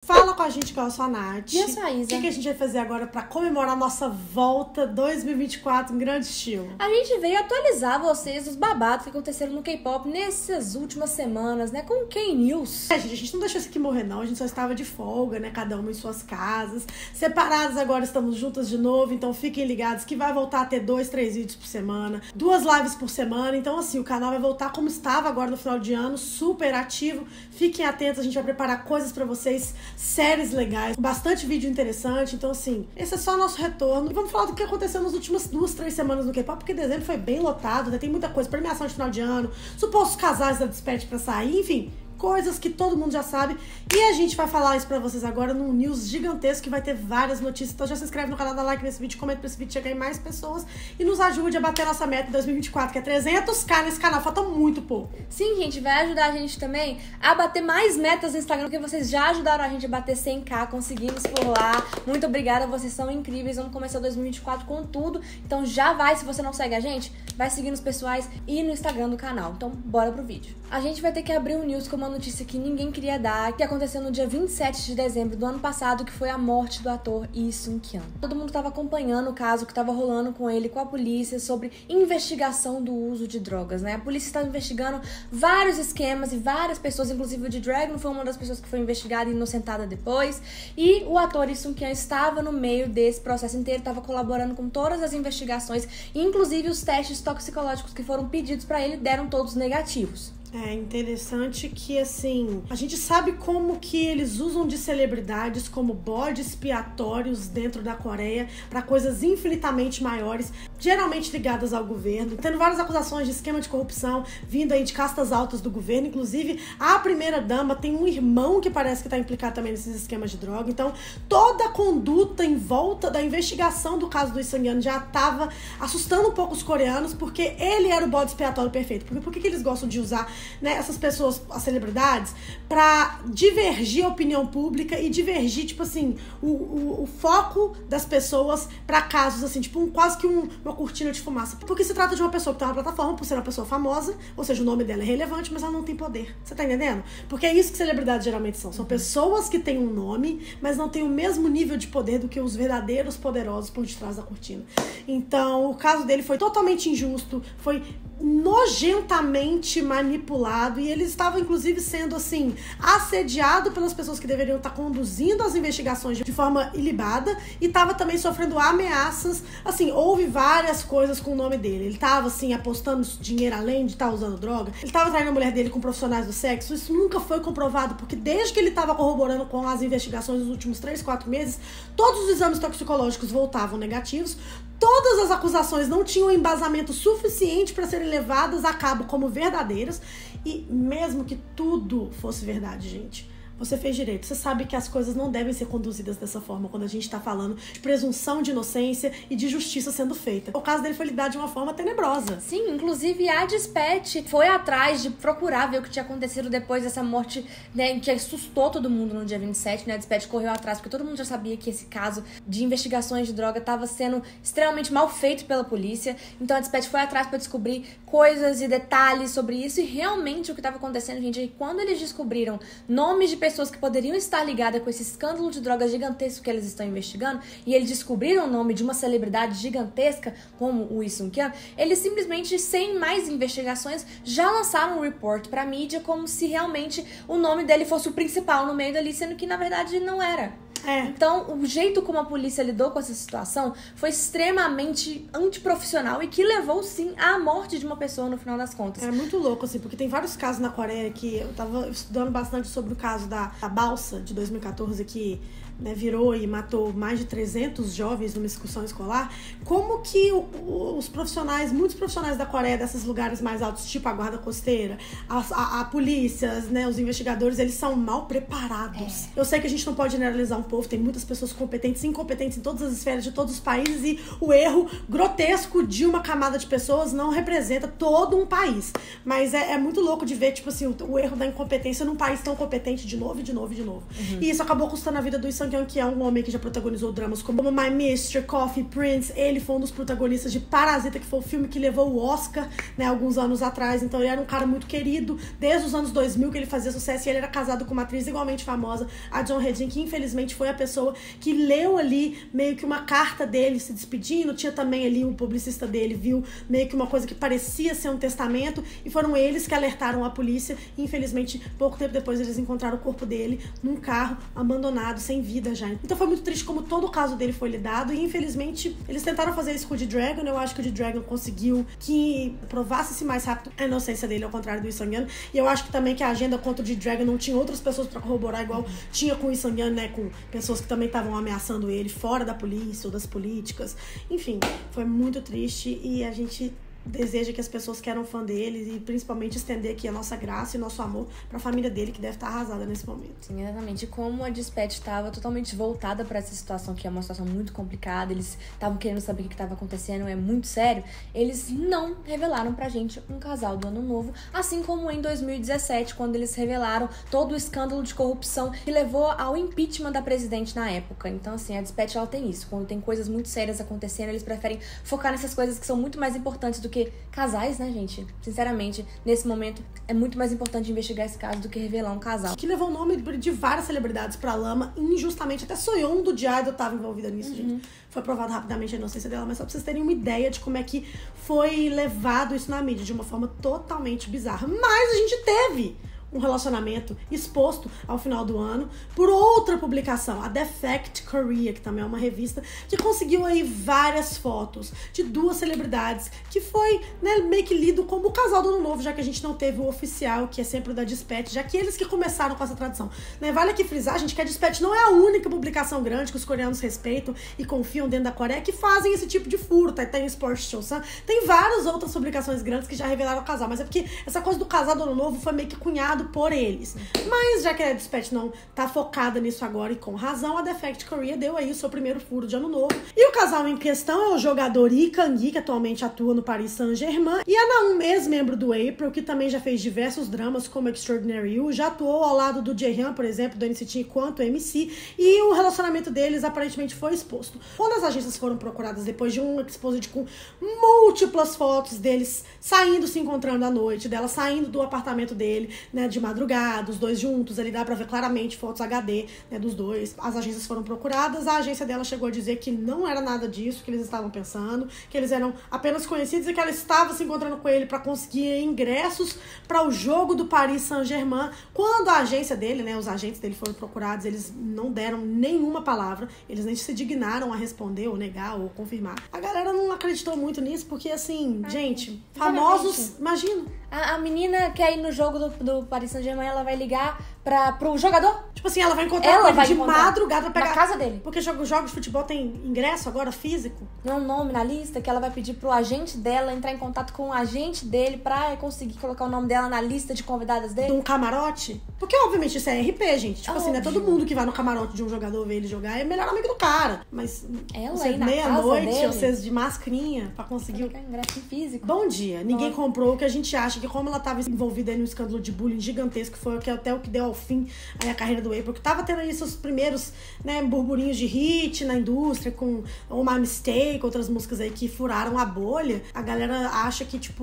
Fala com a gente, que eu sou a Nath. E eu sou a Isa. O que a gente vai fazer agora pra comemorar nossa volta 2024 em grande estilo? A gente veio atualizar vocês dos babados que aconteceram no K-pop nessas últimas semanas, né? Com o K-News. A gente não deixou isso aqui morrer, não. A gente só estava de folga, né? Cada uma em suas casas. Separadas agora, estamos juntas de novo. Então fiquem ligados que vai voltar a ter 2, 3 vídeos por semana. 2 lives por semana. Então assim, o canal vai voltar como estava agora no final de ano. Super ativo. Fiquem atentos, a gente vai preparar coisas pra vocês. Séries legais, bastante vídeo interessante. Então assim, esse é só o nosso retorno. E vamos falar do que aconteceu nas últimas 2, 3 semanas no K-pop, porque dezembro foi bem lotado, né? Tem muita coisa, premiação de final de ano, supostos casais da Despete pra sair, enfim, coisas que todo mundo já sabe. E a gente vai falar isso pra vocês agora num news gigantesco que vai ter várias notícias. Então já se inscreve no canal, dá like nesse vídeo, comenta pra esse vídeo chegar em mais pessoas e nos ajude a bater a nossa meta em 2024, que é 300k nesse canal. Falta muito pouco. Sim, gente, vai ajudar a gente também a bater mais metas no Instagram, porque vocês já ajudaram a gente a bater 100k, conseguimos por lá. Muito obrigada, vocês são incríveis. Vamos começar 2024 com tudo. Então já vai, se você não segue a gente, vai seguir nos pessoais e no Instagram do canal. Então bora pro vídeo. A gente vai ter que abrir o news com uma notícia que ninguém queria dar, que aconteceu no dia 27 de dezembro do ano passado, que foi a morte do ator Lee Sung-kyun. Todo mundo estava acompanhando o caso que estava rolando com ele, com a polícia, sobre investigação do uso de drogas, né? A polícia estava investigando vários esquemas e várias pessoas, inclusive o de Dragon foi uma das pessoas que foi investigada e inocentada depois, e o ator Lee Sung-kyun estava no meio desse processo inteiro, estava colaborando com todas as investigações, inclusive os testes toxicológicos que foram pedidos para ele deram todos negativos. É interessante que, assim, a gente sabe como que eles usam de celebridades como bodes expiatórios dentro da Coreia para coisas infinitamente maiores, geralmente ligadas ao governo, tendo várias acusações de esquema de corrupção vindo aí de castas altas do governo. Inclusive, a primeira-dama tem um irmão que parece que tá implicado também nesses esquemas de droga. Então, toda a conduta em volta da investigação do caso do Lee Sung-kyun já tava assustando um pouco os coreanos, porque ele era o bode expiatório perfeito. Porque por que eles gostam de usar, né, essas pessoas, as celebridades, pra divergir a opinião pública e divergir, tipo assim, o foco das pessoas pra casos, assim, tipo, quase que uma cortina de fumaça. Porque se trata de uma pessoa que tem uma plataforma, por ser uma pessoa famosa, ou seja, o nome dela é relevante, mas ela não tem poder. Você tá entendendo? Porque é isso que celebridades geralmente são. São pessoas que têm um nome, mas não têm o mesmo nível de poder do que os verdadeiros poderosos por detrás da cortina. Então, o caso dele foi totalmente injusto, foi nojentamente manipulado, e ele estava inclusive sendo assim assediado pelas pessoas que deveriam estar conduzindo as investigações de forma ilibada, e estava também sofrendo ameaças. Assim, houve várias coisas com o nome dele. Ele estava assim apostando dinheiro além de estar usando droga, ele estava traindo a mulher dele com profissionais do sexo. Isso nunca foi comprovado, porque desde que ele estava corroborando com as investigações nos últimos 3, 4 meses, todos os exames toxicológicos voltavam negativos. Todas as acusações não tinham embasamento suficiente para serem levadas a cabo como verdadeiras. E mesmo que tudo fosse verdade, gente, você fez direito. Você sabe que as coisas não devem ser conduzidas dessa forma quando a gente tá falando de presunção de inocência e de justiça sendo feita. O caso dele foi lidado de uma forma tenebrosa. Sim, inclusive a Despete foi atrás de procurar ver o que tinha acontecido depois dessa morte, né, que assustou todo mundo no dia 27, né? A Despete correu atrás, porque todo mundo já sabia que esse caso de investigações de droga estava sendo extremamente mal feito pela polícia. Então a Despete foi atrás para descobrir coisas e detalhes sobre isso, e realmente o que estava acontecendo, gente, é que quando eles descobriram nomes de pessoas que poderiam estar ligadas com esse escândalo de drogas gigantesco que eles estão investigando, e eles descobriram o nome de uma celebridade gigantesca como o Lee Sung-kyun, eles simplesmente, sem mais investigações, já lançaram um report pra mídia como se realmente o nome dele fosse o principal no meio dali, sendo que na verdade não era. Então, o jeito como a polícia lidou com essa situação foi extremamente antiprofissional e que levou, sim, à morte de uma pessoa no final das contas. É muito louco, assim, porque tem vários casos na Coreia que eu tava estudando bastante sobre o caso da balsa de 2014, que, né, virou e matou mais de 300 jovens numa excursão escolar. Como que os profissionais, muitos profissionais da Coreia, desses lugares mais altos, tipo a guarda costeira, a polícia, né, os investigadores, eles são mal preparados. Eu sei que a gente não pode generalizar povo, tem muitas pessoas competentes e incompetentes em todas as esferas de todos os países, e o erro grotesco de uma camada de pessoas não representa todo um país. Mas é muito louco de ver, tipo assim, o erro da incompetência num país tão competente de novo. E isso acabou custando a vida do Lee Sung-yeon, que é um homem que já protagonizou dramas como My Mister, Coffee Prince. Ele foi um dos protagonistas de Parasita, que foi o filme que levou o Oscar, né, alguns anos atrás. Então ele era um cara muito querido desde os anos 2000, que ele fazia sucesso, e ele era casado com uma atriz igualmente famosa, a John Redin, que infelizmente foi a pessoa que leu ali meio que uma carta dele se despedindo. Tinha também ali o publicista dele, viu meio que uma coisa que parecia ser um testamento, e foram eles que alertaram a polícia, e infelizmente pouco tempo depois eles encontraram o corpo dele num carro abandonado, sem vida já. Então foi muito triste como todo o caso dele foi lidado, e infelizmente eles tentaram fazer isso com o D-Dragon. Eu acho que o D-Dragon conseguiu que provasse-se mais rápido a inocência dele, ao contrário do Lee Sung-yeon. E eu acho que também que a agenda contra o D-Dragon não tinha outras pessoas pra corroborar, igual tinha com o Lee Sung-yeon, né, com pessoas que também estavam ameaçando ele fora da polícia ou das políticas. Enfim, foi muito triste, e a gente deseja que as pessoas que eram fã dele, e principalmente estender aqui a nossa graça e nosso amor pra família dele, que deve estar arrasada nesse momento. Sim, exatamente. Como a Dispatch estava totalmente voltada pra essa situação, que é uma situação muito complicada, eles estavam querendo saber o que estava acontecendo, é muito sério, eles não revelaram pra gente um casal do Ano Novo, assim como em 2017, quando eles revelaram todo o escândalo de corrupção que levou ao impeachment da presidente na época. Então, assim, a Dispatch, ela tem isso. Quando tem coisas muito sérias acontecendo, eles preferem focar nessas coisas que são muito mais importantes do que casais, né, gente? Sinceramente, nesse momento, é muito mais importante investigar esse caso do que revelar um casal. Que levou o nome de várias celebridades pra lama, injustamente. Até Soyeon do Idol tava envolvida nisso, gente. Foi provado rapidamente a inocência dela, mas só pra vocês terem uma ideia de como é que foi levado isso na mídia, de uma forma totalmente bizarra. Mas a gente teve um relacionamento exposto ao final do ano por outra publicação, a Defect Korea, que também é uma revista que conseguiu aí várias fotos de duas celebridades, que foi, né, meio que lido como o casal do Ano Novo, já que a gente não teve o oficial, que é sempre o da Dispatch, já que eles que começaram com essa tradição, né? Vale aqui frisar, gente, que a Dispatch não é a única publicação grande que os coreanos respeitam e confiam dentro da Coreia que fazem esse tipo de furo, tá? Tem o Sports Show Sun, tem várias outras publicações grandes que já revelaram o casal, mas é porque essa coisa do casal do Ano Novo foi meio que cunhado por eles. Mas já que a Dispatch não tá focada nisso agora, e com razão, a Defect Korea deu aí o seu primeiro furo de Ano Novo. E o casal em questão é o jogador Lee Kang-gi, que atualmente atua no Paris Saint-Germain, e a Naum, ex-membro do April, que também já fez diversos dramas como Extraordinary You, já atuou ao lado do Jaehyun, por exemplo, do NCT quanto MC, e o relacionamento deles aparentemente foi exposto. Quando as agências foram procuradas depois de um exposed com múltiplas fotos deles saindo, se encontrando à noite, dela saindo do apartamento dele, né, de madrugada, os dois juntos, ali dá pra ver claramente fotos HD, né, dos dois. As agências foram procuradas, a agência dela chegou a dizer que não era nada disso que eles estavam pensando, que eles eram apenas conhecidos e que ela estava se encontrando com ele pra conseguir ingressos para o jogo do Paris Saint-Germain. Quando a agência dele, né, os agentes dele foram procurados, eles não deram nenhuma palavra, eles nem se dignaram a responder ou negar ou confirmar. A galera não acreditou muito nisso, porque assim, gente, famosos, imagina. A menina quer ir no jogo do Paris Saint-Germain, ela vai ligar pro jogador? Tipo assim, ela vai encontrar ele de madrugada pra pegar... Na casa dele. Porque jogos de futebol tem ingresso agora, físico. Não é um nome na lista que ela vai pedir pro agente dela entrar em contato com o agente dele pra conseguir colocar o nome dela na lista de convidadas dele? De um camarote? Porque, obviamente, isso é RP, gente. Tipo assim, não é todo mundo que vai no camarote de um jogador ver ele jogar. É melhor amigo do cara. Mas ela meia-noite, vocês de mascarinha pra conseguir... ingresso físico. Bom dia. Ninguém comprou o que a gente acha que, como ela tava envolvida aí no escândalo de bullying gigantesco, foi até o que deu ao fim aí a carreira do April, que tava tendo aí seus primeiros, né, burburinhos de hit na indústria, com Oh My Mistake, outras músicas aí que furaram a bolha. A galera acha que, tipo,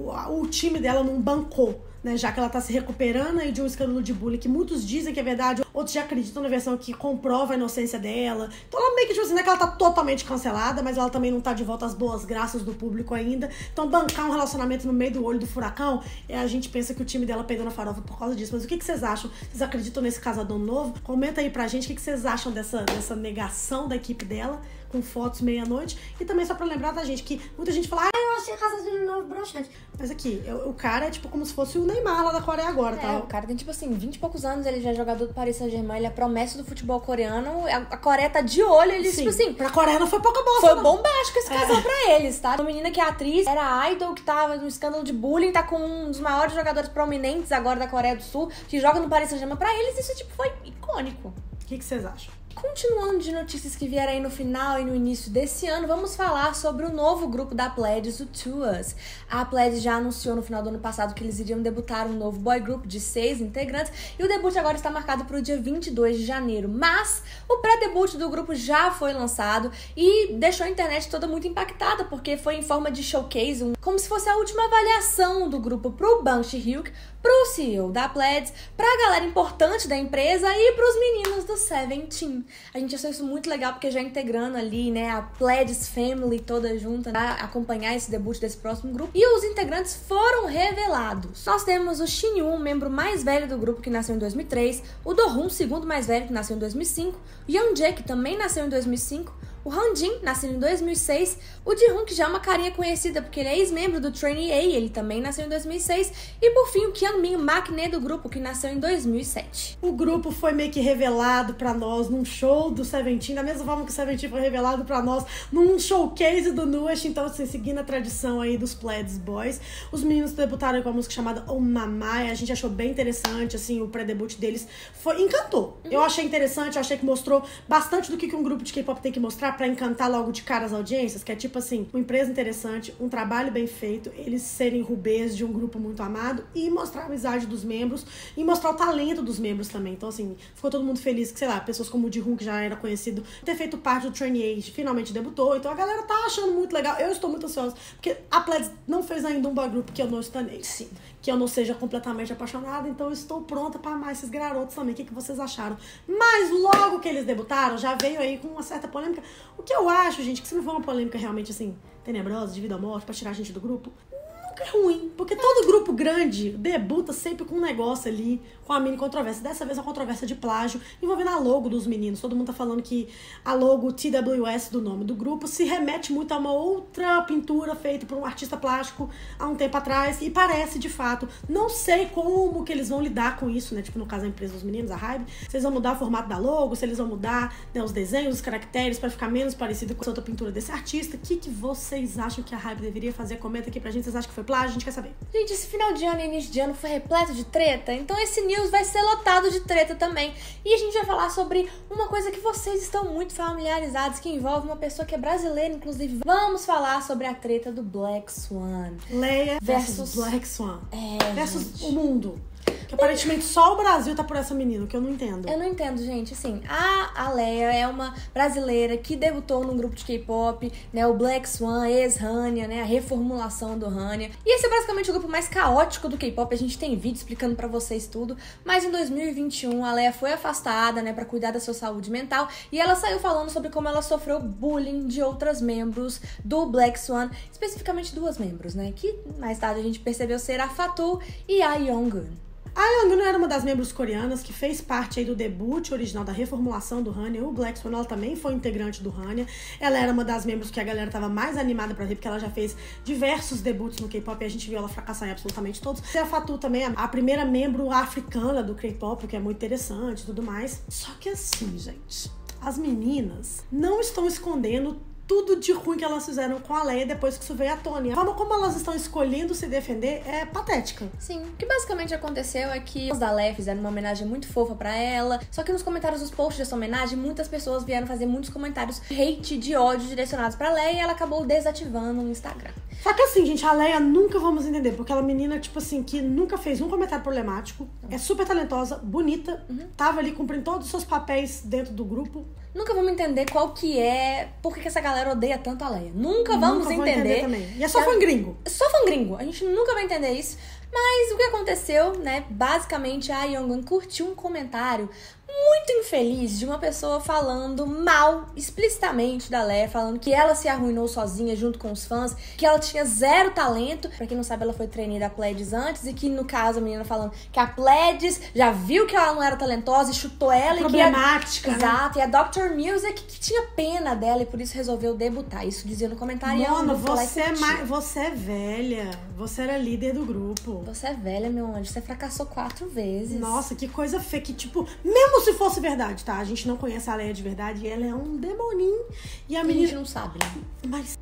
o time dela não bancou, né, já que ela tá se recuperando aí de um escândalo de bullying que muitos dizem que é verdade, outros já acreditam na versão que comprova a inocência dela. Então ela meio que, tipo assim, não é que ela tá totalmente cancelada, mas ela também não tá de volta às boas graças do público ainda. Então bancar um relacionamento no meio do olho do furacão, a gente pensa que o time dela perdeu na farofa por causa disso. Mas o que vocês acham? Vocês acreditam nesse casadão novo? Comenta aí pra gente o que vocês acham dessa negação da equipe dela, com fotos meia-noite. E também só pra lembrar da gente, que muita gente fala, eu achei a Casa de Novo broxante. Mas aqui, o cara é tipo como se fosse o Neymar lá da Coreia agora, tá? O cara tem tipo assim, 20 e poucos anos, ele já é jogador do Paris Saint-Germain, ele é promessa do futebol coreano, a Coreia tá de olho, ele tipo assim... Pra Coreia não foi pouca bosta, foi bombástico esse casal pra eles, tá? Uma menina que é atriz, era idol, que tava no escândalo de bullying, tá com um dos maiores jogadores prominentes agora da Coreia do Sul, que joga no Paris Saint-Germain. Pra eles isso tipo foi icônico. O que vocês acham? Continuando de notícias que vieram aí no final e no início desse ano, vamos falar sobre o novo grupo da Pledis, o Tuas. A Pledis já anunciou no final do ano passado que eles iriam debutar um novo boy group de 6 integrantes e o debut agora está marcado para o dia 22 de janeiro. Mas o pré-debut do grupo já foi lançado e deixou a internet toda muito impactada, porque foi em forma de showcase, como se fosse a última avaliação do grupo pro Bang Si-hyuk, pro CEO da Pledis, pra galera importante da empresa e pros meninos do Seventeen. A gente achou isso muito legal, porque já integrando ali, né, a Pledis Family toda junta, pra acompanhar esse debut desse próximo grupo. E os integrantes foram revelados. Nós temos o Shin-yoon, membro mais velho do grupo, que nasceu em 2003, o Do-hoon, segundo mais velho, que nasceu em 2005, o Young-jae, que também nasceu em 2005, o Han-jin, nasceu em 2006, o Ji-hoon, que já é uma carinha conhecida porque ele é ex-membro do Trainee A, ele também nasceu em 2006, e por fim o Kyungmin, o maknae do grupo, que nasceu em 2007. O grupo foi meio que revelado pra nós num show do Seventeen, da mesma forma que o Seventeen foi revelado pra nós num showcase do Nuash, então assim, seguindo a tradição aí dos Pledis Boys. Os meninos debutaram com uma música chamada Oh Mamai, a gente achou bem interessante, assim, o pré-debut deles encantou. Eu achei interessante, eu achei que mostrou bastante do que um grupo de K-pop tem que mostrar pra encantar logo de cara as audiências, que é tipo assim, uma empresa interessante, um trabalho bem feito, eles serem rubês de um grupo muito amado e mostrar a amizade dos membros e mostrar o talento dos membros também. Então assim, ficou todo mundo feliz que, sei lá, pessoas como o Ji-hoon, que já era conhecido, ter feito parte do Trainee Age, finalmente debutou, então a galera tá achando muito legal. Eu estou muito ansiosa, porque a Pledis não fez ainda um boy group que eu não estanei. Sim. Que eu não seja completamente apaixonada, então eu estou pronta pra amar esses garotos também. O que vocês acharam? Mas logo que eles debutaram, já veio aí com uma certa polêmica. O que eu acho, gente, que se não for uma polêmica realmente, assim, tenebrosa, de vida ou morte, pra tirar a gente do grupo, nunca é ruim. Porque todo grupo grande debuta sempre com um negócio ali, com a mini controvérsia. Dessa vez, a controvérsia de plágio envolvendo a logo dos meninos. Todo mundo tá falando que a logo TWS do nome do grupo se remete muito a uma outra pintura feita por um artista plástico há um tempo atrás. E parece, de fato. Não sei como que eles vão lidar com isso, né? Tipo, no caso, a empresa dos meninos, a Hybe. Se eles vão mudar o formato da logo, se eles vão mudar, né, os desenhos, os caracteres, pra ficar menos parecido com essa outra pintura desse artista. O que vocês acham que a Hybe deveria fazer? Comenta aqui pra gente. Vocês acham que foi plágio? A gente quer saber. Gente, esse final de ano e início de ano foi repleto de treta, então esse news vai ser lotado de treta também. E a gente vai falar sobre uma coisa que vocês estão muito familiarizados, que envolve uma pessoa que é brasileira, inclusive. Vamos falar sobre a treta do Black Swan. Leia versus Black Swan. Versus gente, o mundo. Que aparentemente só o Brasil tá por essa menina, que eu não entendo. Eu não entendo, gente. Assim, a Leia é uma brasileira que debutou num grupo de K-pop, né? O Black Swan, ex-Hania, né? A reformulação do Hania. E esse é basicamente o grupo mais caótico do K-pop. A gente tem vídeo explicando pra vocês tudo. Mas em 2021, a Leia foi afastada, né? Pra cuidar da sua saúde mental. E ela saiu falando sobre como ela sofreu bullying de outras membros do Black Swan. Especificamente duas membros, né? Que mais tarde a gente percebeu ser a Fatou e a Younghoon. A Younghoon era uma das membros coreanas que fez parte aí do debut original da reformulação do Hania. O Black Swan, ela também foi integrante do Hania. Ela era uma das membros que a galera tava mais animada pra ver, porque ela já fez diversos debuts no K-pop e a gente viu ela fracassar em absolutamente todos. E a Fatou também é a primeira membro africana do K-pop, o que é muito interessante e tudo mais. Só que assim, gente, as meninas não estão escondendo tudo de ruim que elas fizeram com a Leia depois que isso veio à tona. A forma como elas estão escolhendo se defender é patética. Sim, o que basicamente aconteceu é que os da Leia fizeram uma homenagem muito fofa pra ela, só que nos comentários dos posts dessa homenagem, muitas pessoas vieram fazer muitos comentários de hate, de ódio direcionados pra Leia, e ela acabou desativando o Instagram. Só que assim, gente, a Leia nunca vamos entender, porque ela é uma menina, tipo assim, que nunca fez um comentário problemático, é super talentosa, bonita, tava ali cumprindo todos os seus papéis dentro do grupo. Nunca vamos entender qual que é, por que essa galera odeia tanto a Leia. Nunca vamos entender também. E é só fã gringo. Só fã gringo. A gente nunca vai entender isso. Mas o que aconteceu, né? Basicamente, a Younghoon curtiu um comentário muito infeliz de uma pessoa falando mal, explicitamente, da Leia, falando que ela se arruinou sozinha junto com os fãs, que ela tinha zero talento. Pra quem não sabe, ela foi trainee da Pledis antes, e que, no caso, a menina falando que a Pledis já viu que ela não era talentosa e chutou ela. Problemática, e que Exato, e a Dr. Music que tinha pena dela e por isso resolveu debutar. Isso dizia no comentário. Mano, você é velha. Você era líder do grupo. Você é velha, meu anjo. Você fracassou 4 vezes. Nossa, que coisa feia. Que, tipo, mesmo se fosse verdade, tá? A gente não conhece a Leia de verdade e ela é um demoninho. E a menina... gente não sabe, né? Mas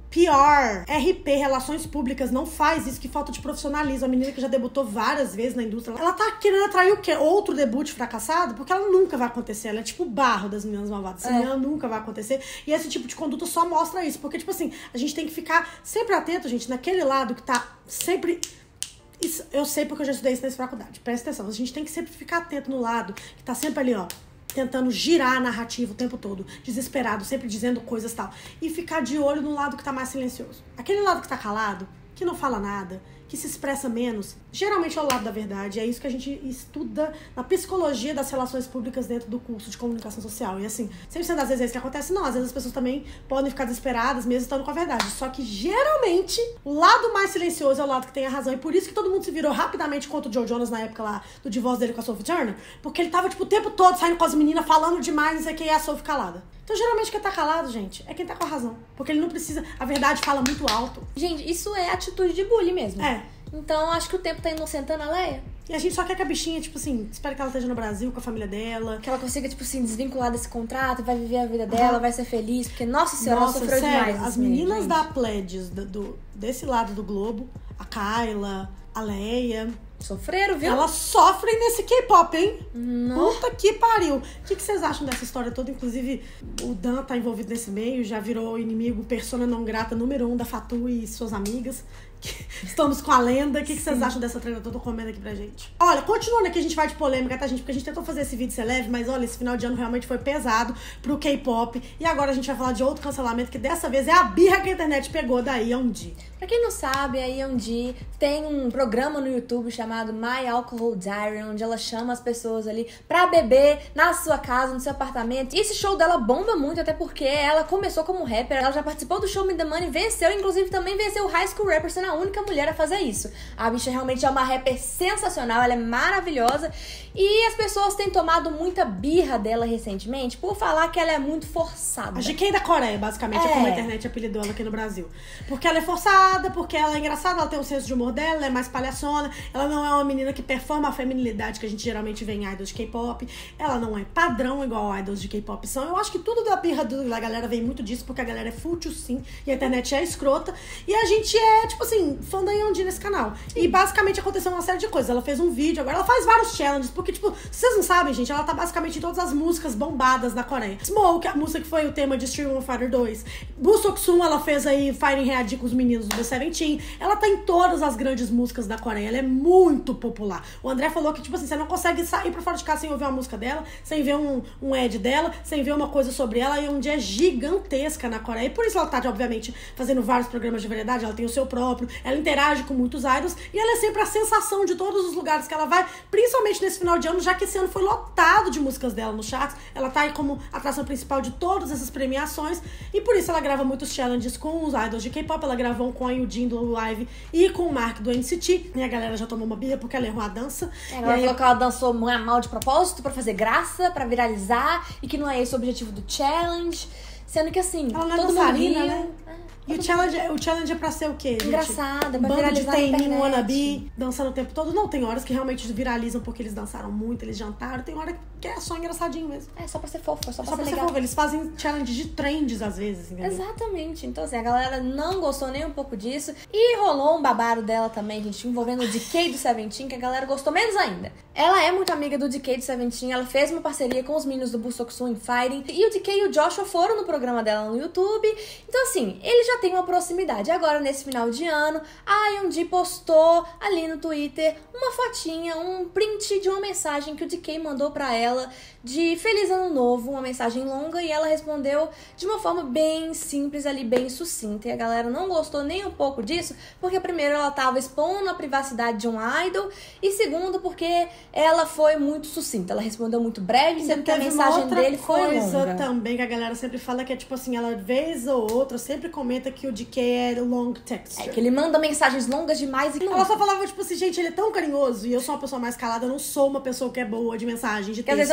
PR, RP, Relações Públicas, não faz isso, que falta de profissionalismo. A menina que já debutou várias vezes na indústria, ela tá querendo atrair o quê? Outro debut fracassado? Porque ela nunca vai acontecer. Ela é tipo o Barro das Meninas Malvadas. Ela nunca vai acontecer. E esse tipo de conduta só mostra isso. Porque, tipo assim, a gente tem que ficar sempre atento, gente, naquele lado que tá sempre... Isso, eu sei porque eu já estudei isso nessa faculdade. Presta atenção. A gente tem que sempre ficar atento no lado que tá sempre ali, ó, tentando girar a narrativa o tempo todo, desesperado, sempre dizendo coisas e tal. E ficar de olho no lado que tá mais silencioso. Aquele lado que tá calado, que não fala nada, que se expressa menos, geralmente é o lado da verdade. É isso que a gente estuda na psicologia das relações públicas dentro do curso de comunicação social. E assim, 100% das vezes é isso que acontece. Não, às vezes as pessoas também podem ficar desesperadas, mesmo estando com a verdade. Só que, geralmente, o lado mais silencioso é o lado que tem a razão. E por isso que todo mundo se virou rapidamente contra o Joe Jonas na época lá do divórcio dele com a Sophie Turner. Porque ele tava, tipo, o tempo todo saindo com as meninas, falando demais, não sei o que, e a Sophie calada. Então, geralmente, quem tá calado, gente, é quem tá com a razão. Porque ele não precisa... A verdade fala muito alto. Gente, isso é atitude de bullying mesmo. É. Então, acho que o tempo tá inocentando a Leia. E a gente só quer que a bichinha, tipo assim, espera que ela esteja no Brasil com a família dela. Que ela consiga, tipo assim, desvincular desse contrato, vai viver a vida dela, vai ser feliz. Porque, nossa senhora, ela sofreu demais. As meninas da Pledges, desse lado do globo, a Kyla, a Leia... Sofreram, viu? Elas sofrem nesse K-pop, hein? Não. Puta que pariu. O que vocês acham dessa história toda? Inclusive, o Dan tá envolvido nesse meio, já virou inimigo, persona não grata número 1 da Fatu e suas amigas. Estamos com a lenda. O que vocês acham dessa treta toda? Comenta aqui pra gente. Olha, continuando aqui, a gente vai de polêmica, tá, gente? Porque a gente tentou fazer esse vídeo ser leve, mas olha, esse final de ano realmente foi pesado pro K-pop. E agora a gente vai falar de outro cancelamento, que dessa vez é a birra que a internet pegou da Yeonji. Pra quem não sabe, a Yeonji tem um programa no YouTube chamado My Alcohol Diary, onde ela chama as pessoas ali pra beber na sua casa, no seu apartamento. E esse show dela bomba muito, até porque ela começou como rapper, ela já participou do show Me The Money, venceu, inclusive também venceu o High School Rapper, sendo a única mulher a fazer isso. A bicha realmente é uma rapper sensacional, ela é maravilhosa. E as pessoas têm tomado muita birra dela recentemente por falar que ela é muito forçada. A GK da Coreia, basicamente, é como a internet apelidou ela aqui no Brasil. Porque ela é forçada, porque ela é engraçada, ela tem um senso de humor dela, ela é mais palhaçona, ela não é uma menina que performa a feminilidade que a gente geralmente vê em idols de K-pop, ela não é padrão igual idols de K-pop são. Eu acho que tudo da birra da galera vem muito disso, porque a galera é fútil sim, e a internet é escrota, e a gente é, tipo assim, fã da Yeonji nesse canal. E basicamente aconteceu uma série de coisas. Ela fez um vídeo, agora ela faz vários challenges, porque, tipo, vocês não sabem, gente, ela tá basicamente em todas as músicas bombadas da Coreia. Smoke, a música que foi o tema de Street One Fighter 2. Buseoksun, ela fez aí Fighting Readir com os meninos do The Seventeen. Ela tá em todas as grandes músicas da Coreia. Ela é muito popular. O André falou que, tipo assim, você não consegue sair pra fora de casa sem ouvir uma música dela, sem ver um ad dela, sem ver uma coisa sobre ela. E onde é gigantesca na Coreia. E por isso ela tá, obviamente, fazendo vários programas de variedade. Ela tem o seu próprio. Ela interage com muitos idols. E ela é sempre a sensação de todos os lugares que ela vai, principalmente nesse final de ano, já que esse ano foi lotado de músicas dela nos charts. Ela tá aí como atração principal de todas essas premiações. E por isso ela grava muitos challenges com os idols de K-pop. Ela gravou com a Yujin do Live e com o Mark do NCT. E a galera já tomou uma birra porque ela errou a dança. Ela falou que ela dançou mal de propósito pra fazer graça, pra viralizar, e que não é esse o objetivo do challenge. Sendo que assim, ela não é todo dançarina, mundo né? E o challenge é pra ser o quê, gente? Engraçada, pra bando viralizar de na internet. wannabe, dançando o tempo todo. Não, tem horas que realmente viralizam porque eles dançaram muito, eles jantaram. Tem hora que é só engraçadinho mesmo. É só pra ser fofo, é só pra Só ser pra ser legal. fofo. Eles fazem challenge de trends às vezes, entendeu? Exatamente. Então, assim, a galera não gostou nem um pouco disso. E rolou um babado dela também, gente, envolvendo o DK do Seventeen, que a galera gostou menos ainda. Ela é muito amiga do DK do Seventeen, ela fez uma parceria com os meninos do Buseoksun em Fighting. E o DK e o Joshua foram no programa dela no YouTube. Então, assim, eles já têm uma proximidade. Agora, nesse final de ano, a Yeonji postou ali no Twitter uma fotinha, um print de uma mensagem que o DK mandou pra ela de Feliz Ano Novo, uma mensagem longa, e ela respondeu de uma forma bem simples ali, bem sucinta. E a galera não gostou nem um pouco disso, porque primeiro ela tava expondo a privacidade de um idol, e segundo porque ela foi muito sucinta. Ela respondeu muito breve, sendo que a mensagem dele foi longa. Outra coisa também que a galera sempre fala que é tipo assim, ela vez ou outra sempre comenta que o DK é long text. É que ele manda mensagens longas demais e ela só falava, tipo assim, gente, ele é tão carinhoso e eu sou uma pessoa mais calada, eu não sou uma pessoa que é boa de mensagem, de texto. Às vezes eu não sei o que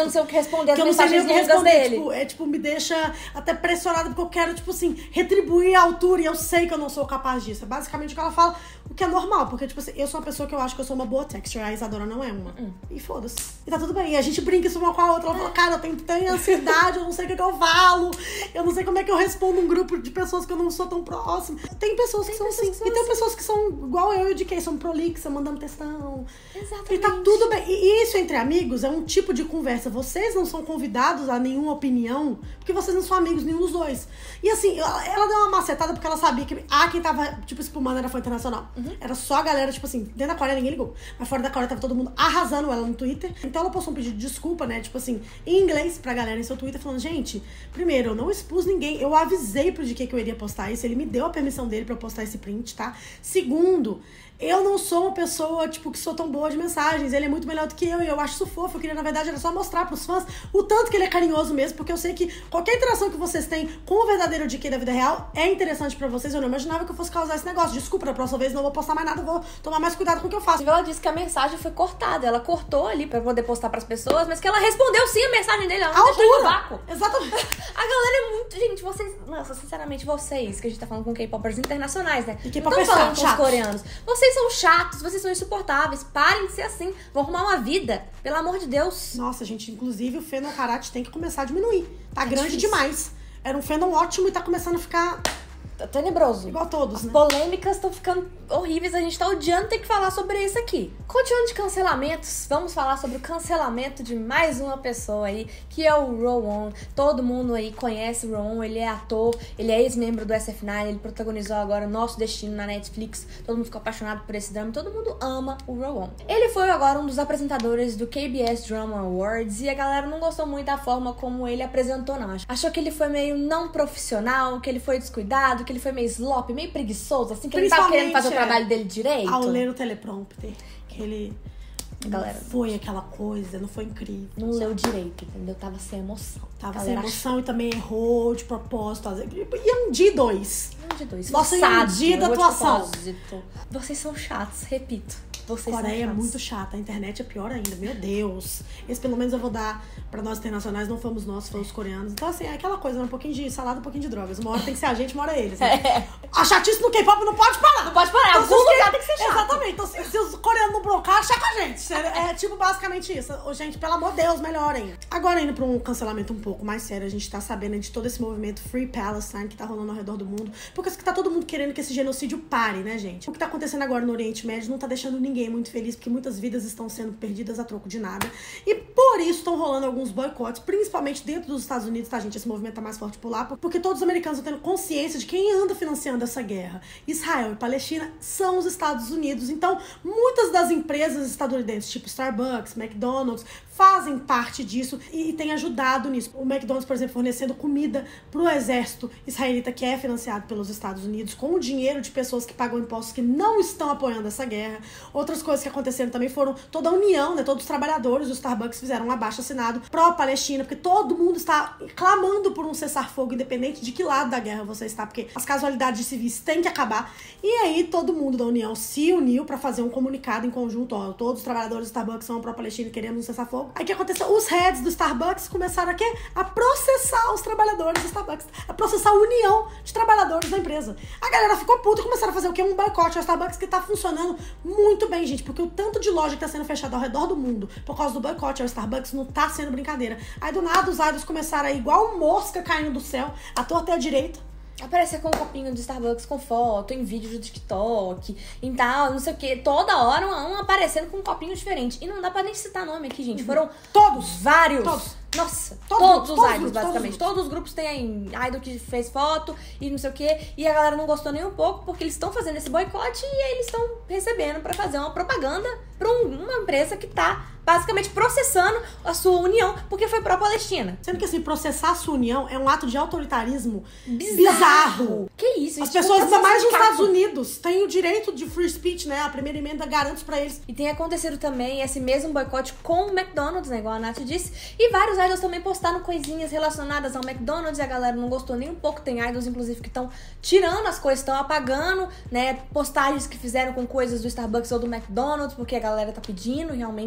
responder as que eu não sei nem mensagens o que longas responder. dele. Tipo, me deixa até pressionada, porque eu quero, tipo assim, retribuir a altura e eu sei que eu não sou capaz disso. É basicamente o que ela fala, o que é normal, porque, tipo assim, eu sou uma pessoa que eu acho que eu sou uma boa texture, a Isadora não é uma. E foda-se. E tá tudo bem. E a gente brinca isso uma com a outra. Ela fala, cara, eu tenho ansiedade, eu não sei o que eu falo, eu não sei como é que eu respondo um grupo de pessoas que eu não sou tão próxima. Tem pessoas que são assim. E tem pessoas que são igual eu e o DK, são prolixa, mandando textão. Exatamente. E tá tudo bem. E isso entre amigos é um tipo de conversa. Vocês não são convidados a nenhuma opinião, porque vocês não são amigos nenhum dos dois. E assim, ela deu uma macetada porque ela sabia que quem tava, tipo, espumando era fã internacional. Era só a galera, tipo assim, dentro da Coreia ninguém ligou. Mas fora da Coreia tava todo mundo arrasando ela no Twitter. Então ela postou um pedido de desculpa, né? Tipo assim, em inglês pra galera em seu Twitter, falando, gente, primeiro, eu não expus ninguém. Eu avisei pro DK que eu iria postar isso. Ele me deu a permissão dele pra eu postar esse print, tá? Segundo, eu não sou uma pessoa, tipo, que sou tão boa de mensagens. Ele é muito melhor do que eu e eu acho isso fofo. Eu queria, na verdade, era só mostrar pros fãs o tanto que ele é carinhoso mesmo, porque eu sei que qualquer interação que vocês têm com o verdadeiro DK da vida real é interessante pra vocês. Eu não imaginava que eu fosse causar esse negócio. Desculpa, da próxima vez não vou postar mais nada, vou tomar mais cuidado com o que eu faço. Ela disse que a mensagem foi cortada. Ela cortou ali pra poder postar pras pessoas, mas que ela respondeu sim a mensagem dele. Ela não deixou no vácuo. Exatamente. A galera é muito... Gente, vocês... Nossa, sinceramente, vocês, que a gente tá falando com K-popers internacionais, né? E Não K-popers tô falando com os chatos. coreanos. Vocês são chatos, vocês são insuportáveis. Parem de ser assim. Vão arrumar uma vida. Pelo amor de Deus. Nossa, gente, inclusive o fandom Karate tem que começar a diminuir. Tá grande difícil. demais. Era um fandom ótimo e tá começando a ficar Tenebroso. igual todos, As né? polêmicas estão ficando horríveis. A gente tá odiando ter que falar sobre isso aqui. Continuando de cancelamentos, vamos falar sobre o cancelamento de mais uma pessoa aí, que é o Rowoon. Todo mundo aí conhece o Rowoon, ele é ator, ele é ex-membro do SF9, ele protagonizou agora Nosso Destino na Netflix. Todo mundo ficou apaixonado por esse drama, todo mundo ama o Rowoon. Ele foi agora um dos apresentadores do KBS Drama Awards e a galera não gostou muito da forma como ele apresentou, não. Achou que ele foi meio não profissional, que ele foi descuidado, que ele foi meio sloppy, meio preguiçoso, assim, que ele tava querendo fazer o trabalho dele direito. Ao ler o teleprompter, que ele Galera, não foi aquela coisa, não foi incrível. não leu direito, entendeu? Tava sem emoção. Tava sem Galera, emoção e também errou de propósito. E um dia e dois. Um de dois. Nossa, Forçado, e um dia da errou de atuação. propósito. Vocês são chatos, repito. Vocês Coreia são é chatos. muito chata, a internet é pior ainda, meu Deus. Esse pelo menos eu vou dar pra nós internacionais, não fomos nós, fomos os coreanos. Então assim, é aquela coisa, né? Um pouquinho de salada, um pouquinho de drogas. Uma hora tem que ser a gente, uma hora eles. Né? A chatice no K-pop não pode parar. Não pode parar, Então, algum lugar tem que ser chato. Exatamente, então se os coreanos não broncar, chega com a gente. É tipo basicamente isso. Ô, gente, pelo amor de Deus, melhorem. Agora indo pra um cancelamento um pouco mais sério, a gente tá sabendo de todo esse movimento Free Palestine que tá rolando ao redor do mundo. Porque tá todo mundo querendo que esse genocídio pare, né, gente? O que tá acontecendo agora no Oriente Médio não tá deixando ninguém muito feliz, porque muitas vidas estão sendo perdidas a troco de nada. E por isso estão rolando alguns boicotes, principalmente dentro dos Estados Unidos, tá, gente? Esse movimento tá mais forte por lá, porque todos os americanos estão tendo consciência de quem anda financiando essa guerra. Israel e Palestina são os Estados Unidos. Então, muitas das empresas estadunidenses, tipo Starbucks, McDonald's, fazem parte disso e têm ajudado nisso. O McDonald's, por exemplo, fornecendo comida pro exército israelita, que é financiado pelos Estados Unidos, com o dinheiro de pessoas que pagam impostos que não estão apoiando essa guerra. Outras coisas que aconteceram também foram toda a união, né? Todos os trabalhadores do Starbucks fizeram um abaixo-assinado pró-Palestina, porque todo mundo está clamando por um cessar-fogo, independente de que lado da guerra você está, porque as casualidades civis têm que acabar. E aí todo mundo da União se uniu pra fazer um comunicado em conjunto, ó, todos os trabalhadores do Starbucks são pró-Palestina e queremos um cessar-fogo. Aí o que aconteceu? Os heads do Starbucks começaram a quê? A processar os trabalhadores do Starbucks, a processar a união de trabalhadores da empresa. A galera ficou puta e começaram a fazer o quê? Um boicote ao Starbucks, que tá funcionando muito bem, gente, porque o tanto de loja que tá sendo fechada ao redor do mundo por causa do boicote ao Starbucks não tá sendo brincadeira. Aí do nada os idols começaram a ir igual mosca caindo do céu, à torta e à direita. Aparecer com um copinho de Starbucks com foto, em vídeo do TikTok, em tal, não sei o que. Toda hora um aparecendo com um copinho diferente. E não dá pra nem citar nome aqui, gente. Foram Todos! vários. Todos. Nossa, Todos todos os os idols, grupos, basicamente. Todos os grupos têm idol que fez foto e não sei o que. E a galera não gostou nem um pouco, porque eles estão fazendo esse boicote e eles estão recebendo pra fazer uma propaganda pra uma empresa que tá basicamente processando a sua união, porque foi pró-Palestina. Sendo que assim, processar a sua união é um ato de autoritarismo Bizarro. Que isso? As Isso pessoas, tipo, ainda mais nos sindicato. Estados Unidos, têm o direito de free speech, né? A primeira emenda garante isso pra eles. E tem acontecido também esse mesmo boicote com o McDonald's, né? Igual a Nath disse. E vários idols também postaram coisinhas relacionadas ao McDonald's e a galera não gostou nem um pouco. Tem idols, inclusive, que estão tirando as coisas, estão apagando, né? Postagens que fizeram com coisas do Starbucks ou do McDonald's, porque a galera tá pedindo, realmente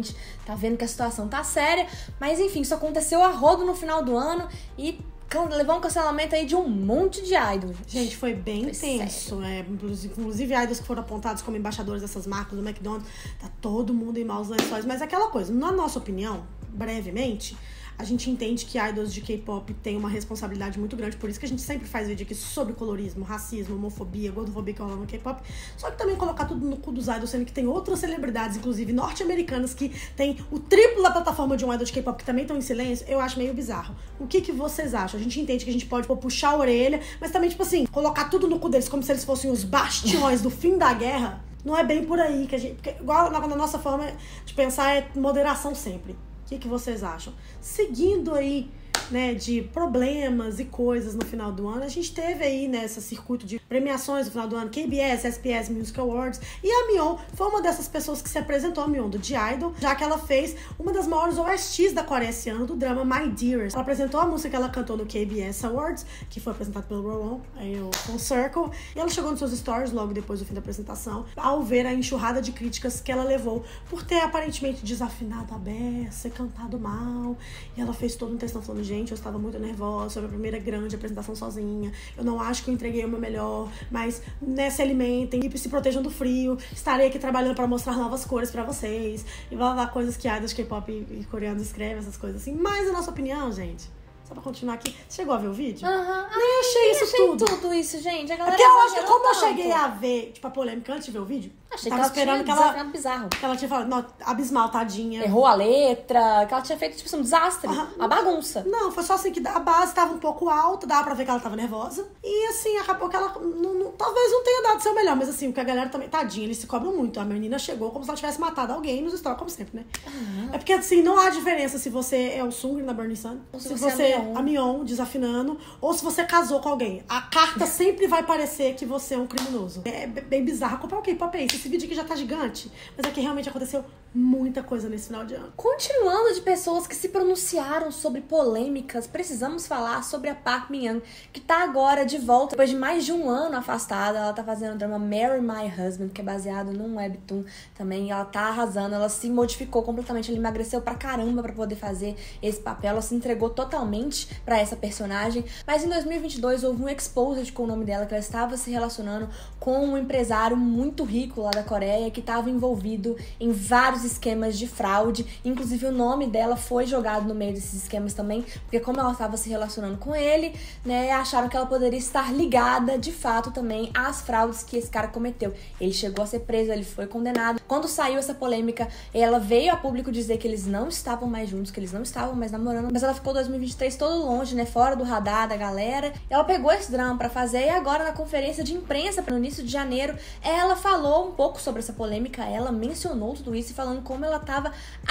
tá vendo que a situação tá séria. Mas enfim, isso aconteceu a rodo no final do ano e levou um cancelamento aí de um monte de idols. Gente, foi bem tenso. Inclusive, idols que foram apontados como embaixadores dessas marcas do McDonald's. Tá todo mundo em maus lençóis. Mas aquela coisa, na nossa opinião, brevemente, a gente entende que idols de K-pop têm uma responsabilidade muito grande. Por isso que a gente sempre faz vídeo aqui sobre colorismo, racismo, homofobia, gordofobia que rola no K-pop. Só que também colocar tudo no cu dos idols, sendo que tem outras celebridades, inclusive norte-americanas, que tem o triplo da plataforma de um idol de K-pop que também estão em silêncio, eu acho meio bizarro. O que vocês acham? A gente entende que a gente pode puxar a orelha, mas também, tipo assim, colocar tudo no cu deles como se eles fossem os bastiões do fim da guerra. Não é bem por aí que a gente... Porque, igual na nossa forma de pensar, é moderação sempre. O que vocês acham? Seguindo aí, né, de problemas e coisas no final do ano, a gente teve aí, né, esse circuito de premiações no final do ano, KBS, SPS Music Awards, e a Mion foi uma dessas pessoas que se apresentou, a Mion do The-Idol, já que ela fez uma das maiores OSTs da Coreia esse ano, do drama My Dearest. Ela apresentou a música que ela cantou no KBS Awards, que foi apresentado pelo Rowan, aí o Full Circle, e ela chegou nos seus stories logo depois do fim da apresentação, ao ver a enxurrada de críticas que ela levou por ter aparentemente desafinado a beça, cantado mal, e ela fez todo um textão falando, gente, eu estava muito nervosa sobre a primeira grande apresentação sozinha, eu não acho que eu entreguei o meu melhor, mas, né, se alimentem e se protejam do frio, estarei aqui trabalhando para mostrar novas cores pra vocês, e blá blá, coisas que idols K-pop e coreanos escrevem, essas coisas assim. Mas a nossa opinião, gente, só pra continuar aqui, você chegou a ver o vídeo? Nem achei isso tudo. Isso, gente. A galera porque eu acho que como eu cheguei a ver, tipo, a polêmica antes de ver o vídeo, achei tava que ela esperando tinha bizarro. que ela tinha falado, não, abismal, tadinha. Errou a letra, que ela tinha feito, tipo, um desastre, uma bagunça. Não, foi só assim que a base tava um pouco alta, dava pra ver que ela tava nervosa. E assim, acabou que ela talvez não tenha dado seu melhor, mas assim, porque a galera também, tadinha, eles se cobram muito. A menina chegou como se ela tivesse matado alguém nos stories, como sempre, né? É porque assim, não há diferença se você é o Sungri na Burning Sun, ou se você é a Mion desafinando, ou se você casou com alguém. A carta sempre vai parecer que você é um criminoso. É bem bizarro. Comprar o K-pop é isso. Esse vídeo aqui já tá gigante, mas é que realmente aconteceu muita coisa nesse final de ano. Continuando de pessoas que se pronunciaram sobre polêmicas, precisamos falar sobre a Park Min-young, que tá agora de volta, depois de mais de um ano afastada. Ela tá fazendo o drama Marry My Husband, que é baseado num webtoon também. Ela tá arrasando, ela se modificou completamente, ela emagreceu pra caramba pra poder fazer esse papel, ela se entregou totalmente pra essa personagem. Mas em 2022 houve um exposed com o nome dela, que ela estava se relacionando com um empresário muito rico lá da Coreia, que estava envolvido em vários esquemas de fraude. Inclusive o nome dela foi jogado no meio desses esquemas também, porque como ela estava se relacionando com ele, né, acharam que ela poderia estar ligada de fato também às fraudes que esse cara cometeu. Ele chegou a ser preso, ele foi condenado. Quando saiu essa polêmica, ela veio a público dizer que eles não estavam mais juntos, que eles não estavam mais namorando, mas ela ficou 2023 todo longe, né, fora do radar da galera. Ela pegou esse drama pra fazer e agora na conferência de imprensa no início de janeiro, ela falou um pouco sobre essa polêmica, ela mencionou tudo isso e falando como ela tava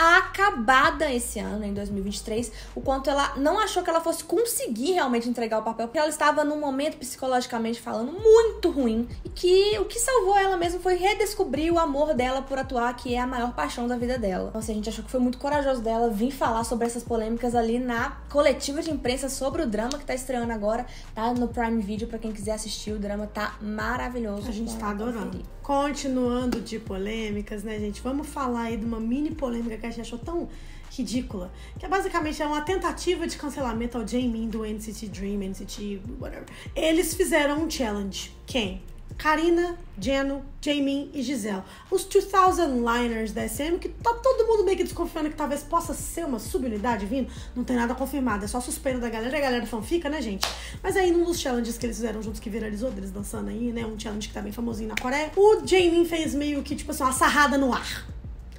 acabada esse ano, em 2023, o quanto ela não achou que ela fosse conseguir realmente entregar o papel, porque ela estava num momento psicologicamente falando muito ruim e que o que salvou ela mesmo foi redescobrir o amor dela por atuar, que é a maior paixão da vida dela. Então assim, a gente achou que foi muito corajoso dela vir falar sobre essas polêmicas ali na coletiva de imprensa sobre o drama que tá estreando agora, tá no Prime Video pra quem quiser assistir. O drama tá maravilhoso. A gente tá adorando. Continuando de polêmicas, né, gente? Vamos falar aí de uma mini polêmica que a gente achou tão ridícula, que basicamente é uma tentativa de cancelamento ao Jaemin do NCT Dream, NCT whatever. Eles fizeram um challenge. Quem? Karina, Jeno, Jaemin e Giselle. Os 2000 liners da SM, que tá todo mundo meio que desconfiando que talvez possa ser uma subunidade vindo. Não tem nada confirmado, é só suspeita da galera. E a galera fanfica, né, gente? Mas aí, num dos challenges que eles fizeram juntos, que viralizou, deles dançando aí, né? Um challenge que tá bem famosinho na Coreia. O Jaemin fez meio que, tipo assim, uma sarrada no ar.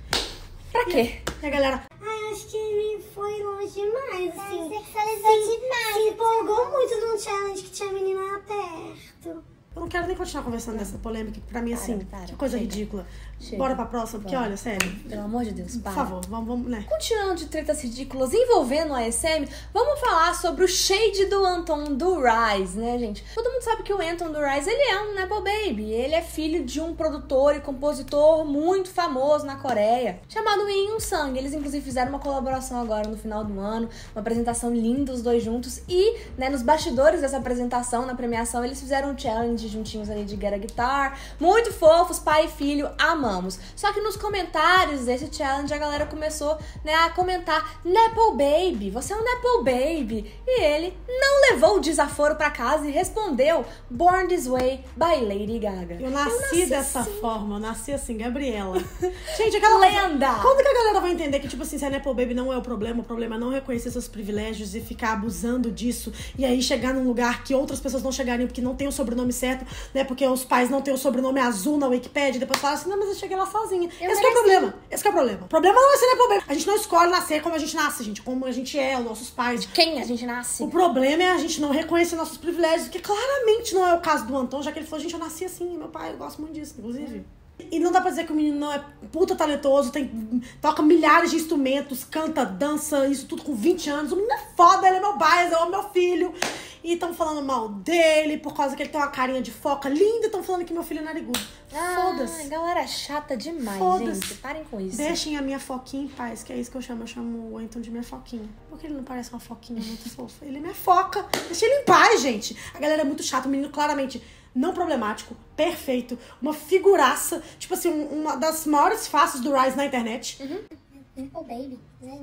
Pra quê? E a galera... Ai, acho que ele foi longe demais, assim. Sexualizou demais. Se empolgou muito num challenge que tinha a menina perto. Eu não quero nem continuar conversando dessa polêmica, que pra mim, assim, que coisa chega. ridícula. Chega. Bora pra próxima, porque olha, sério. Pelo amor de Deus, para. Por favor, vamos, né? Continuando de tretas ridículas envolvendo a SM, vamos falar sobre o shade do Anton do Rise, né, gente? Todo mundo sabe que o Anton do Rise, ele é um Nepo Baby. Ele é filho de um produtor e compositor muito famoso na Coreia, chamado In Young-sang. Eles, inclusive, fizeram uma colaboração agora no final do ano, uma apresentação linda, os dois juntos. E, né, nos bastidores dessa apresentação, na premiação, eles fizeram um challenge juntinhos ali de Get a Guitar. Muito fofos, pai e filho, amamos. Só que nos comentários desse challenge a galera começou, né, a comentar: Nepo Baby, você é um Nepo Baby. E ele não levou o desaforo pra casa e respondeu: Born This Way by Lady Gaga. Eu nasci dessa forma, eu nasci assim, Gabriela. Gente, aquela lenda! Quando que a galera vai entender que, tipo assim, se a Nepo Baby não é o problema é não reconhecer seus privilégios e ficar abusando disso, e aí chegar num lugar que outras pessoas não chegariam porque não tem o sobrenome certo, né? Porque os pais não têm o sobrenome azul na Wikipedia, e depois falam assim: não, mas eu cheguei lá sozinha. Esse é o problema. Esse é o problema. O problema não é ser Nepo Baby. A gente não escolhe nascer como a gente nasce, gente. Como a gente é, os nossos pais. De quem a gente nasce. O problema é a gente não reconhecer nossos privilégios, que claramente não é o caso do Anton, já que ele falou: gente, eu nasci assim, meu pai, eu gosto muito disso, inclusive. E não dá pra dizer que o menino não é puta talentoso, toca milhares de instrumentos, canta, dança, isso tudo com 20 anos. O menino é foda, ele é meu bias, eu amo meu filho. E estão falando mal dele por causa que ele tem uma carinha de foca linda, e estão falando que meu filho é narigudo. Foda-se. Galera chata demais, gente. Parem com isso. Deixem a minha foquinha em paz, que é isso que eu chamo. Eu chamo o Anton de minha foquinha. Porque ele não parece uma foquinha muito fofa. Ele é minha foca. Deixa ele em paz, gente. A galera é muito chata. O menino claramente não problemático, perfeito, uma figuraça, tipo assim, uma das maiores faces do Rise na internet. Nepo Baby,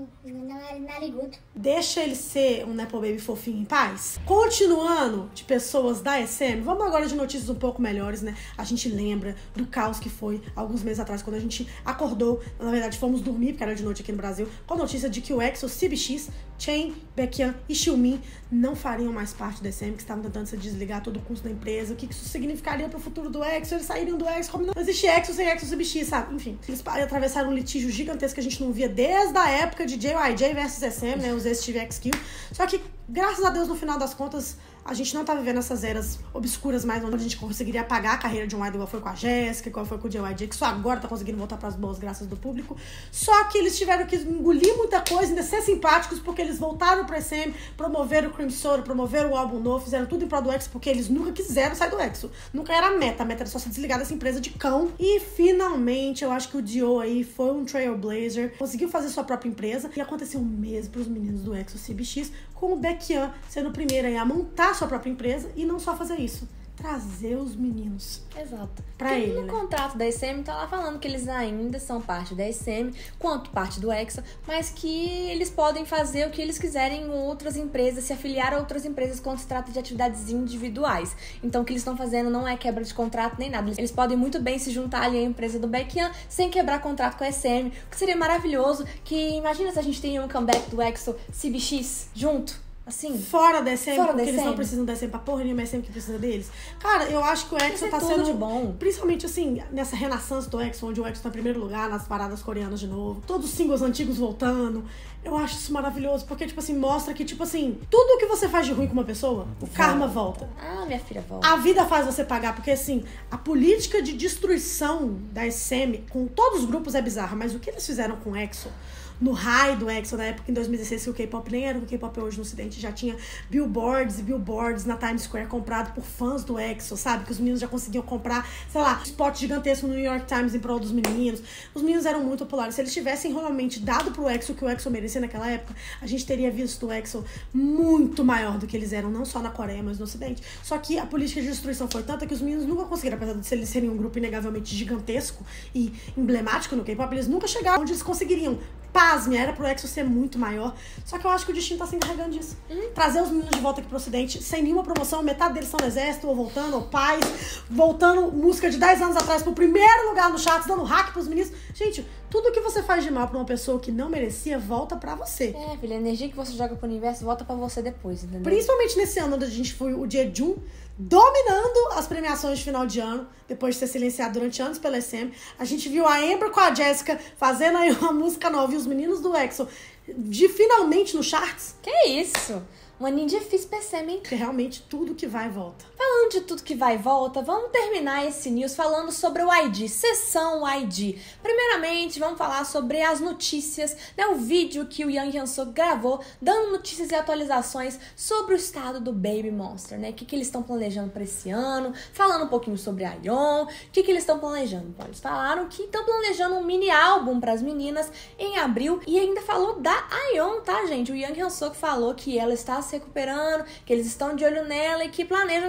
narigudo. Deixa ele ser um Nepo Baby fofinho em paz. Continuando de pessoas da SM, vamos agora de notícias um pouco melhores, né? A gente lembra do caos que foi alguns meses atrás, quando a gente acordou, na verdade fomos dormir, porque era de noite aqui no Brasil, com a notícia de que o EXO, CBX, Chain, Baekhyun e Xiumin não fariam mais parte da SM, que estavam tentando se desligar todo o custo da empresa. O que isso significaria pro futuro do EXO? Eles saíram do EXO, como não existe EXO sem EXO CBX, sabe? Enfim, eles atravessaram um litígio gigantesco que a gente não via desde a época de JYJ versus SM, né? Os ex-TVXQ. Só que, graças a Deus, no final das contas, a gente não tá vivendo essas eras obscuras mais, onde a gente conseguiria apagar a carreira de um idol, igual foi com a Jéssica, igual foi com o JYJ, que só agora tá conseguindo voltar pras boas graças do público. Só que eles tiveram que engolir muita coisa, ainda ser simpáticos, porque eles voltaram pro SM, promoveram o Cream Soda, promoveram o álbum novo, fizeram tudo em prol do EXO, porque eles nunca quiseram sair do EXO. Nunca era a meta era só se desligar dessa empresa de cão. E, finalmente, eu acho que o Dio aí foi um trailblazer, conseguiu fazer sua própria empresa, e aconteceu o mesmo pros meninos do EXO CBX, com o Baekhyun sendo o primeiro aí a montar sua própria empresa e não só fazer isso, trazer os meninos. Exato. Pra ele, no contrato da SM tá lá falando que eles ainda são parte da SM, quanto parte do EXO, mas que eles podem fazer o que eles quiserem em outras empresas, se afiliar a outras empresas quando se trata de atividades individuais. Então o que eles estão fazendo não é quebra de contrato nem nada. Eles podem muito bem se juntar ali à empresa do Baekhyun sem quebrar contrato com a SM, o que seria maravilhoso. Que imagina se a gente tem um comeback do EXO CBX junto. Assim, fora da SM, porque eles não precisam da SM pra porra nenhuma, é a SM que precisa deles. Cara, eu acho que o EXO tá sendo de bom. Principalmente assim, nessa renaissance do EXO, onde o EXO tá em primeiro lugar nas paradas coreanas de novo, todos os singles antigos voltando. Eu acho isso maravilhoso, porque, tipo assim, mostra que, tipo assim, tudo que você faz de ruim com uma pessoa, o karma volta. Ah, minha filha, volta. A vida faz você pagar, porque, assim, a política de destruição da SM com todos os grupos é bizarra, mas o que eles fizeram com o EXO, no high do EXO, na época em 2016, que o K-pop nem era o que o K-pop é hoje no ocidente, já tinha billboards e billboards na Times Square comprado por fãs do EXO, sabe? Que os meninos já conseguiam comprar, sei lá, spot gigantesco no New York Times em prol dos meninos. Os meninos eram muito populares. Se eles tivessem realmente dado pro EXO o que o EXO merecia naquela época, a gente teria visto o EXO muito maior do que eles eram, não só na Coreia, mas no ocidente. Só que a política de destruição foi tanta que os meninos nunca conseguiram, apesar de eles serem um grupo inegavelmente gigantesco e emblemático no K-pop, eles nunca chegaram onde eles conseguiriam. Pasme, era pro EXO ser muito maior. Só que eu acho que o destino tá se encarregando disso. Trazer os meninos de volta aqui pro ocidente, sem nenhuma promoção, metade deles são no exército, ou voltando, ou pais, voltando música de 10 anos atrás pro primeiro lugar no charts, dando hack pros meninos. Gente, tudo que você faz de mal pra uma pessoa que não merecia, volta pra você. É, filha, a energia que você joga pro universo volta pra você depois, entendeu? Principalmente nesse ano onde a gente foi o Jejun dominando as premiações de final de ano, depois de ser silenciado durante anos pela SM. A gente viu a Amber com a Jéssica fazendo aí uma música nova e os meninos do EXO de finalmente no charts. Que isso? Um aninho difícil pra SM, hein? Porque realmente tudo que vai volta. Falando de tudo que vai e volta, vamos terminar esse news falando sobre o ID, sessão ID. Primeiramente, vamos falar sobre as notícias, né? O vídeo que o Young Hyun-suk gravou, dando notícias e atualizações sobre o estado do Baby Monster, né? O que eles estão planejando para esse ano, falando um pouquinho sobre a Yeon, o que eles estão planejando. Bom, eles falaram que estão planejando um mini álbum para as meninas em abril e ainda falou da Yeon, tá, gente? O Young Hyun-suk falou que ela está se recuperando, que eles estão de olho nela e que planejam com que ela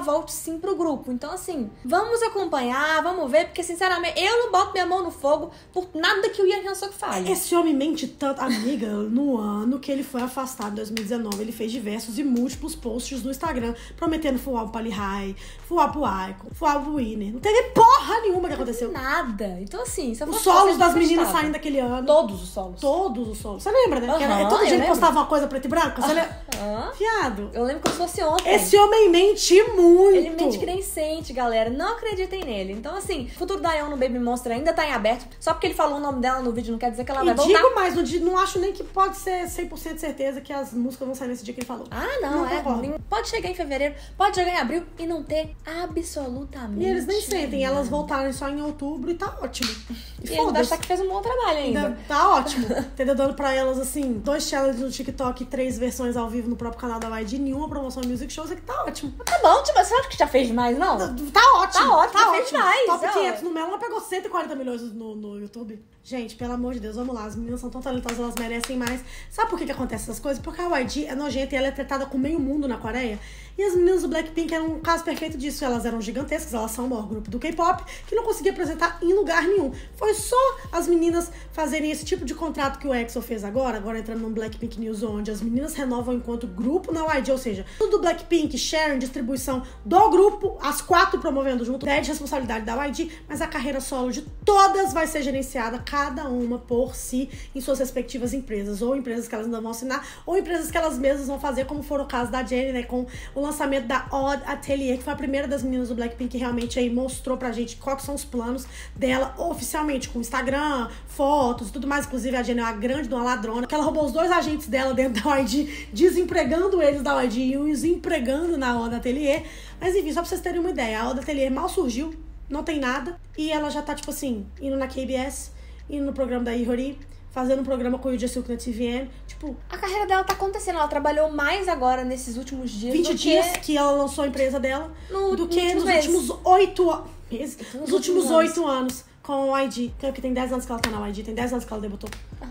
volte sim pro grupo. Então, assim, vamos acompanhar, vamos ver, porque, sinceramente, eu não boto minha mão no fogo por nada que o Ian Hyun-suk fale. Esse homem mente tanto. Amiga, no ano que ele foi afastado, em 2019, ele fez diversos e múltiplos posts no Instagram, prometendo full álbum pra Lihai, full álbum pro Icon, full álbum pro Winner. Não teve porra nenhuma que aconteceu. Nada. Então, assim, se eu Os fosse solos você, das eu meninas acreditava. saindo daquele ano. Todos os solos. Todos os solos. Você lembra, né? Que Aham, todo dia eu ele lembro. postava uma coisa preto e branco. Você lembra? Fiado. Eu lembro como se fosse ontem. Esse homem mente muito. Ele mente que nem sente, galera. Não acreditem nele. Então, assim, o futuro da Yeon no Baby Monster ainda tá em aberto. Só porque ele falou o nome dela no vídeo não quer dizer que ela vai voltar. Digo mais, não acho nem que pode ser 100% certeza que as músicas vão sair nesse dia que ele falou. Ah, não concordo. Pode chegar em fevereiro, pode chegar em abril e não ter absolutamente E eles nem sentem, nada. elas voltaram só em outubro e tá ótimo. E ele deve achar que fez um bom trabalho ainda. Tá ótimo. Entendeu? Dando pra elas, assim, 2 challenges no TikTok e 3 versões ao vivo no próprio canal da YG, nenhuma promoção Music Shows, é que tá ótimo. Tá bom, tipo, você acha que já fez demais, não? Tá ótimo. Tá ótimo, já fez mais. Top ó. 500 no Melo, ela pegou 140 milhões no YouTube. Gente, pelo amor de Deus, vamos lá. As meninas são tão talentosas, elas merecem mais. Sabe por que acontece essas coisas? Porque a YG é nojenta e ela é tratada com meio mundo na Coreia. E as meninas do Blackpink eram um caso perfeito disso. Elas eram gigantescas, elas são o maior grupo do K-pop, que não conseguia apresentar em lugar nenhum. Foi só as meninas fazerem esse tipo de contrato que o EXO fez agora entrando no Blackpink News, onde as meninas renovam enquanto grupo na YG, ou seja, tudo do Blackpink, sharing, distribuição do grupo, as 4 promovendo junto, é de responsabilidade da YG, mas a carreira solo de todas vai ser gerenciada, cada uma por si, em suas respectivas empresas, ou empresas que elas ainda vão assinar, ou empresas que elas mesmas vão fazer, como for o caso da Jennie, né, com o lançamento da Odd Atelier, que foi a primeira das meninas do Blackpink que realmente aí mostrou pra gente quais são os planos dela oficialmente, com Instagram, fotos e tudo mais. Inclusive a Jennie é uma grande de uma ladrona, que ela roubou os 2 agentes dela dentro da YG, desempregando eles da YG e os empregando na Odd Atelier. Mas enfim, só pra vocês terem uma ideia, a Odd Atelier mal surgiu, não tem nada, e ela já tá, tipo assim, indo na KBS, indo no programa da Ihori, fazendo um programa com o Yoo Jae-suk na TVN. Tipo, A carreira dela tá acontecendo. Ela trabalhou mais agora nesses últimos dias 20 do dias que que ela lançou a empresa dela, do que últimos nos meses. últimos 8 meses. Nos últimos últimos 8 anos com a YG. Que tem 10 anos que ela tá na YG, tem 10 anos que ela debutou.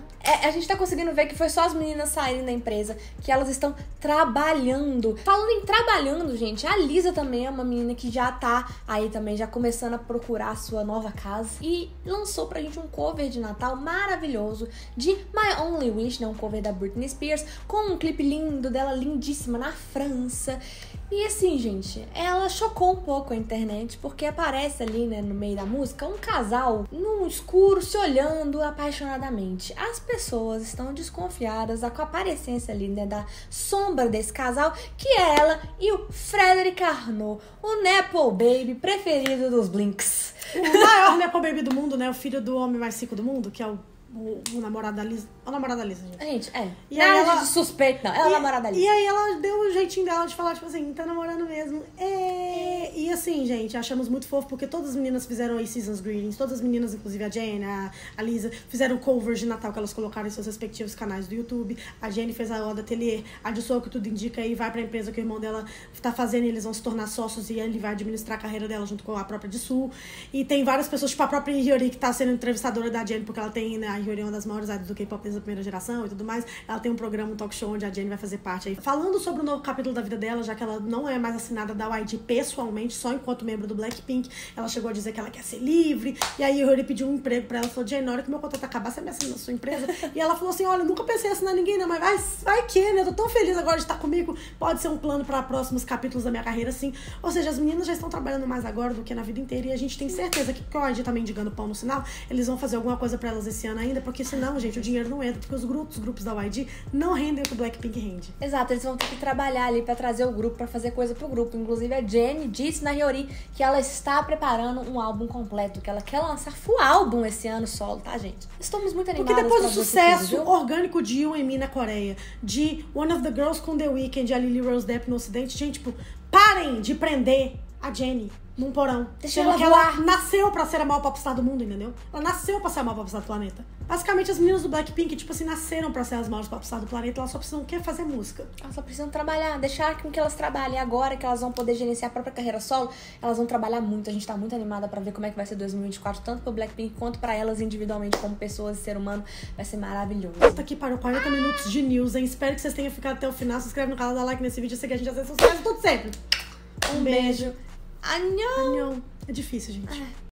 a gente tá conseguindo ver que foi só as meninas saírem da empresa, que elas estão trabalhando. Falando em trabalhando, gente, a Lisa também é uma menina que já tá aí também, já começando a procurar a sua nova casa. E lançou pra gente um cover de Natal maravilhoso de My Only Wish, né? Um cover da Britney Spears, com um clipe lindo dela, lindíssima, na França. E assim, gente, ela chocou um pouco a internet, porque aparece ali, né, no meio da música, um casal no escuro se olhando apaixonadamente. As pessoas estão desconfiadas com a aparência ali, né, da sombra desse casal, que é ela e o Frederic Arnault, o Nepo Baby preferido dos Blinks. O maior Nepo Baby do mundo, né? O filho do homem mais rico do mundo, que é o namorado da Lisa. O namorado da Lisa, gente. Gente, E nada aí ela- de suspeito, não. É a namorada da Lisa. E aí ela deu um jeitinho dela de falar, tipo assim, tá namorando mesmo. E assim, gente, achamos muito fofo, porque todas as meninas fizeram aí Season's Greetings, todas as meninas, inclusive a Jennie, a Lisa, fizeram covers de Natal que elas colocaram em seus respectivos canais do YouTube. A Jennie fez a Odd Atelier, a Jisoo, que tudo indica aí, vai pra empresa que o irmão dela tá fazendo, e eles vão se tornar sócios e ele vai administrar a carreira dela junto com a própria Jisoo. E tem várias pessoas, tipo a própria Hyori, que tá sendo entrevistadora da Jennie, porque ela tem, né, a Hyori é uma das maiores idols do K-pop desde a primeira geração e tudo mais. Ela tem um programa, um talk show, onde a Jennie vai fazer parte aí, falando sobre o novo capítulo da vida dela, já que ela não é mais assinada da YG pessoalmente, só enquanto membro do Blackpink. Ela chegou a dizer que ela quer ser livre, e aí o Hyori pediu um emprego pra ela, falou: Jennie, na hora que meu contrato acabar, você me assina na sua empresa? E ela falou assim: olha, nunca pensei em assinar ninguém, não, mas vai que, né? Eu tô tão feliz agora de estar comigo, pode ser um plano pra próximos capítulos da minha carreira, sim. Ou seja, as meninas já estão trabalhando mais agora do que na vida inteira, e a gente tem certeza que, porque a YG tá mendigando pão no sinal, eles vão fazer alguma coisa pra elas esse ano ainda, porque senão, gente, o dinheiro não entra, porque os grupos da YG não rendem o que o Blackpink rende. Exato, eles vão ter que trabalhar ali pra trazer o grupo, pra fazer coisa pro grupo. Inclusive a Jennie disse na Hyori que ela está preparando um álbum completo, que ela quer lançar full álbum esse ano solo, tá, gente? Estamos muito animadas. Porque depois pra do ver sucesso tudo, viu? orgânico de You and Me na Coreia, de One of the Girls com The Weeknd e a Lily Rose Depp no Ocidente, gente, tipo, parem de prender a Jennie num porão. Deixa Sendo ela que voar. ela nasceu pra ser a maior popstar do mundo, entendeu? Ela nasceu pra ser a maior popstar do planeta. Basicamente, as meninas do Blackpink, tipo assim, nasceram pra ser as maiores popstars do planeta, elas só precisam fazer música. Elas só precisam trabalhar, deixar com que elas trabalhem agora, que elas vão poder gerenciar a própria carreira solo. Elas vão trabalhar muito, a gente tá muito animada pra ver como é que vai ser 2024, tanto pro Blackpink quanto pra elas individualmente, como pessoas e ser humano. Vai ser maravilhoso. Tá aqui para 40 minutos de news, hein? Espero que vocês tenham ficado até o final. Se inscreve no canal, dá like nesse vídeo, segue a gente nas redes sociais, tudo sempre. Um beijo. Annyeong! Annyeong. É difícil, gente.